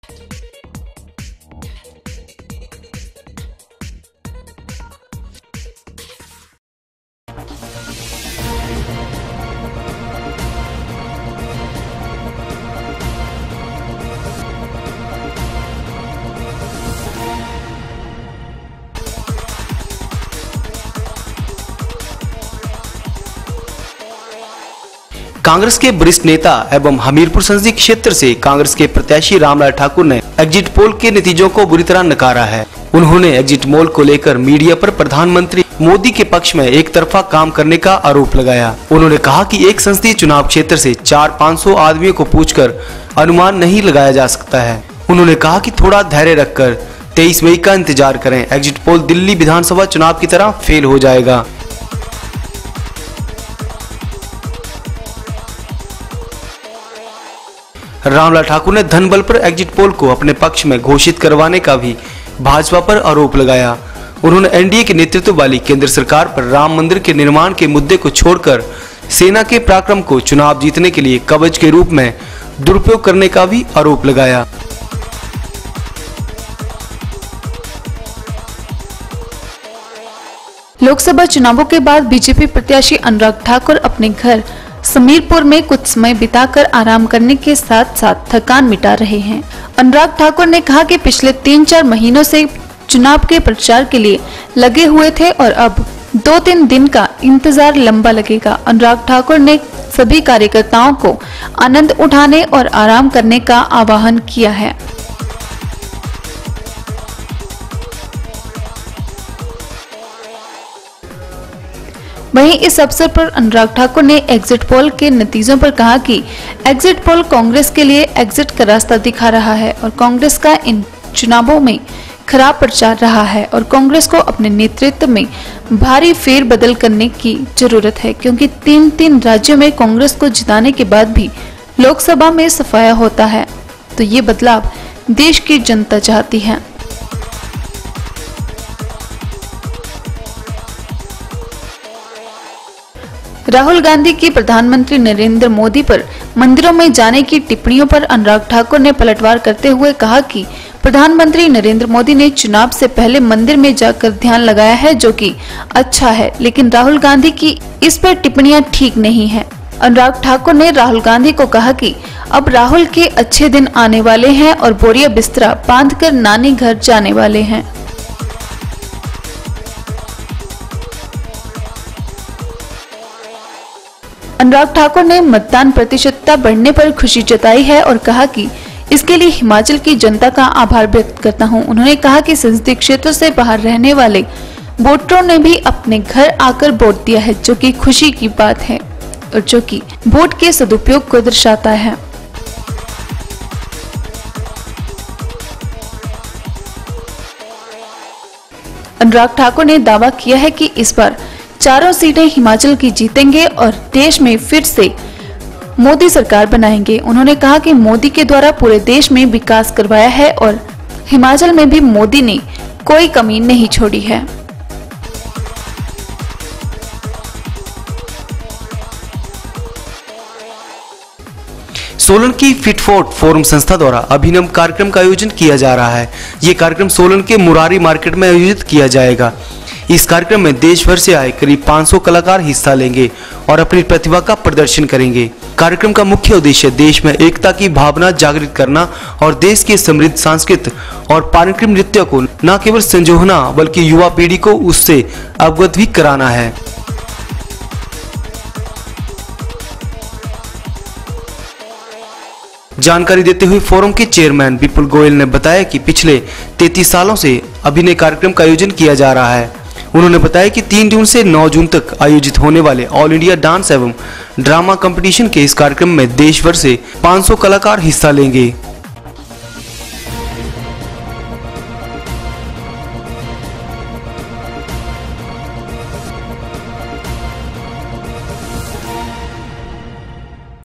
कांग्रेस के वरिष्ठ नेता एवं हमीरपुर संसदीय क्षेत्र से कांग्रेस के प्रत्याशी रामलाल ठाकुर ने एग्जिट पोल के नतीजों को बुरी तरह नकारा है। उन्होंने एग्जिट पोल को लेकर मीडिया पर प्रधानमंत्री मोदी के पक्ष में एक तरफा काम करने का आरोप लगाया। उन्होंने कहा कि एक संसदीय चुनाव क्षेत्र से 400-500 आदमियों को पूछकर अनुमान नहीं लगाया जा सकता है। उन्होंने कहा कि थोड़ा धैर्य रखकर 23 मई का इंतजार करें। एग्जिट पोल दिल्ली विधानसभा चुनाव की तरह फेल हो जाएगा। रामलाल ठाकुर ने धन बल पर एग्जिट पोल को अपने पक्ष में घोषित करवाने का भी भाजपा पर आरोप लगाया। उन्होंने एनडीए के नेतृत्व वाली केंद्र सरकार पर राम मंदिर के निर्माण के मुद्दे को छोड़कर सेना के पराक्रम को चुनाव जीतने के लिए कवच के रूप में दुरुपयोग करने का भी आरोप लगाया। लोकसभा चुनावों के बाद बीजेपी प्रत्याशी अनुराग ठाकुर अपने घर समीरपुर में कुछ समय बिताकर आराम करने के साथ साथ थकान मिटा रहे हैं। अनुराग ठाकुर ने कहा कि पिछले 3-4 महीनों से चुनाव के प्रचार के लिए लगे हुए थे और अब 2-3 दिन का इंतजार लंबा लगेगा। अनुराग ठाकुर ने सभी कार्यकर्ताओं को आनंद उठाने और आराम करने का आह्वान किया है। वहीं इस अवसर पर अनुराग ठाकुर ने एग्जिट पोल के नतीजों पर कहा कि एग्जिट पोल कांग्रेस के लिए एग्जिट का रास्ता दिखा रहा है और कांग्रेस का इन चुनावों में खराब प्रचार रहा है और कांग्रेस को अपने नेतृत्व में भारी फेरबदल करने की जरूरत है, क्योंकि 3 राज्यों में कांग्रेस को जिताने के बाद भी लोकसभा में सफाया होता है, तो ये बदलाव देश की जनता चाहती है। राहुल गांधी की प्रधानमंत्री नरेंद्र मोदी पर मंदिरों में जाने की टिप्पणियों पर अनुराग ठाकुर ने पलटवार करते हुए कहा कि प्रधानमंत्री नरेंद्र मोदी ने चुनाव से पहले मंदिर में जाकर ध्यान लगाया है, जो कि अच्छा है, लेकिन राहुल गांधी की इस पर टिप्पणियां ठीक नहीं है। अनुराग ठाकुर ने राहुल गांधी को कहा कि अब राहुल के अच्छे दिन आने वाले हैं और बोरिया बिस्तरा बांधकर नानी घर जाने वाले हैं। अनुराग ठाकुर ने मतदान प्रतिशतता बढ़ने पर खुशी जताई है और कहा कि इसके लिए हिमाचल की जनता का आभार व्यक्त करता हूं। उन्होंने कहा कि संसदीय क्षेत्र से बाहर रहने वाले वोटरों ने भी अपने घर आकर वोट दिया है, जो कि खुशी की बात है और जो कि वोट के सदुपयोग को दर्शाता है। अनुराग ठाकुर ने दावा किया है कि इस बार 4 सीटें हिमाचल की जीतेंगे और देश में फिर से मोदी सरकार बनाएंगे। उन्होंने कहा कि मोदी के द्वारा पूरे देश में विकास करवाया है और हिमाचल में भी मोदी ने कोई कमी नहीं छोड़ी है। सोलन की फिटफोर्ट फोरम संस्था द्वारा अभिनव कार्यक्रम का आयोजन किया जा रहा है। ये कार्यक्रम सोलन के मुरारी मार्केट में आयोजित किया जाएगा। इस कार्यक्रम में देश भर से आए करीब 500 कलाकार हिस्सा लेंगे और अपनी प्रतिभा का प्रदर्शन करेंगे। कार्यक्रम का मुख्य उद्देश्य देश में एकता की भावना जागृत करना और देश के समृद्ध सांस्कृतिक और पारंपरिक नृत्य को न केवल संजोना बल्कि युवा पीढ़ी को उससे अवगत भी कराना है। जानकारी देते हुए फोरम के चेयरमैन विपुल गोयल ने बताया कि पिछले 33 सालों से अभिनय कार्यक्रम का आयोजन किया जा रहा है। उन्होंने बताया कि 3 जून से 9 जून तक आयोजित होने वाले ऑल इंडिया डांस एवं ड्रामा कंपटीशन के इस कार्यक्रम में देश भर से 500 कलाकार हिस्सा लेंगे।